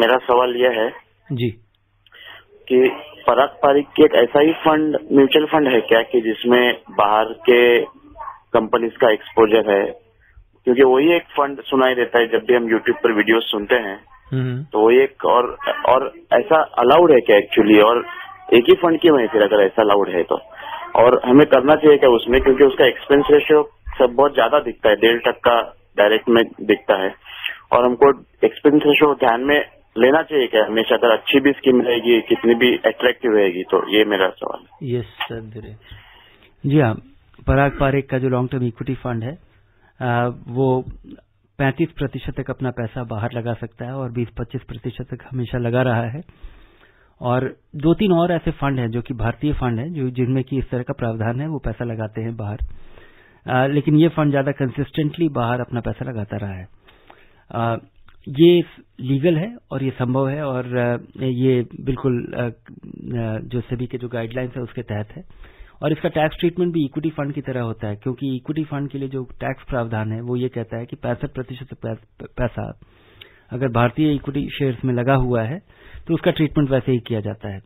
मेरा सवाल यह है जी कि पराग पारिक की एक ऐसा ही फंड, म्यूचुअल फंड है क्या कि जिसमें बाहर के कंपनीज का एक्सपोजर है? क्योंकि वही एक फंड सुनाई देता है जब भी हम यूट्यूब पर वीडियोस सुनते हैं, तो वही एक और ऐसा अलाउड है क्या एक्चुअली? और एक ही फंड क्यों है फिर अगर ऐसा अलाउड है तो? और हमें करना चाहिए क्या उसमें? क्योंकि उसका एक्सपेंस रेशियो सब बहुत ज्यादा दिखता है, 1.5% डायरेक्ट में दिखता है, और हमको एक्सपेंस रेशियो ध्यान में लेना चाहिए क्या हमेशा? अगर अच्छी भी स्कीम रहेगी, कितनी भी अट्रैक्टिव रहेगी, तो ये मेरा सवाल है। Yes sir. जी हाँ, पराग पारिक का जो लॉन्ग टर्म इक्विटी फंड है वो 35% तक अपना पैसा बाहर लगा सकता है और 20-25% तक हमेशा लगा रहा है। और 2-3 और ऐसे फंड हैं जो कि भारतीय फंड हैं जो जिनमें कि इस तरह का प्रावधान है, वो पैसा लगाते हैं बाहर। लेकिन ये फंड ज्यादा कंसिस्टेंटली बाहर अपना पैसा लगाता रहा है। ये लीगल है और ये संभव है और ये बिल्कुल जो सेबी के जो गाइडलाइंस है उसके तहत है। और इसका टैक्स ट्रीटमेंट भी इक्विटी फंड की तरह होता है, क्योंकि इक्विटी फंड के लिए जो टैक्स प्रावधान है वो ये कहता है कि 65% पैसा अगर भारतीय इक्विटी शेयर्स में लगा हुआ है तो उसका ट्रीटमेंट वैसे ही किया जाता है।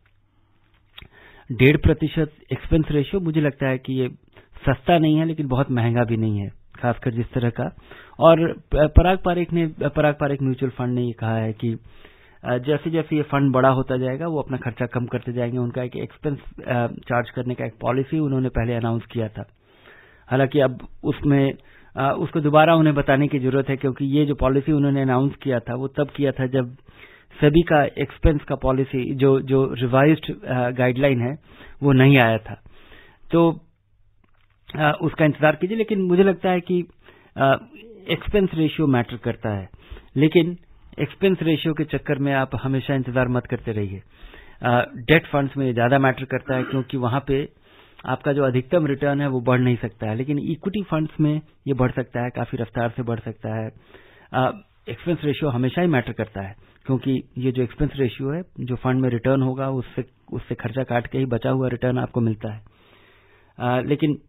1.5% एक्सपेंस रेशियो मुझे लगता है कि ये सस्ता नहीं है लेकिन बहुत महंगा भी नहीं है, खासकर जिस तरह का। और पराग पारिक म्यूचुअल फंड ने ये कहा है कि जैसे जैसे ये फंड बड़ा होता जाएगा वो अपना खर्चा कम करते जाएंगे। उनका एक एक्सपेंस चार्ज करने का एक पॉलिसी उन्होंने पहले अनाउंस किया था। हालांकि अब उसमें उसको दोबारा उन्हें बताने की जरूरत है, क्योंकि ये जो पॉलिसी उन्होंने अनाउंस किया था वो तब किया था जब सभी का एक्सपेंस का पॉलिसी जो रिवाइज्ड गाइडलाइन है वो नहीं आया था। तो उसका इंतजार कीजिए। लेकिन मुझे लगता है कि एक्सपेंस रेशियो मैटर करता है, लेकिन एक्सपेंस रेशियो के चक्कर में आप हमेशा इंतजार मत करते रहिए। डेट फंड्स में ज्यादा मैटर करता है, क्योंकि वहां पे आपका जो अधिकतम रिटर्न है वो बढ़ नहीं सकता है, लेकिन इक्विटी फंड्स में ये बढ़ सकता है, काफी रफ्तार से बढ़ सकता है। एक्सपेंस रेशियो हमेशा ही मैटर करता है, क्योंकि ये जो एक्सपेंस रेशियो है, जो फंड में रिटर्न होगा उससे खर्चा काट के ही बचा हुआ रिटर्न आपको मिलता है। लेकिन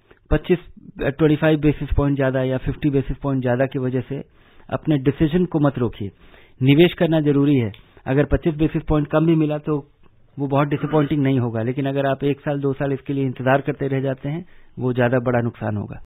25 बेसिस पॉइंट ज्यादा या 50 बेसिस पॉइंट ज्यादा की वजह से अपने डिसीजन को मत रोकिए। निवेश करना जरूरी है। अगर 25 बेसिस पॉइंट कम भी मिला तो वो बहुत डिसअपॉइंटिंग नहीं होगा, लेकिन अगर आप 1 साल 2 साल इसके लिए इंतजार करते रह जाते हैं वो ज्यादा बड़ा नुकसान होगा।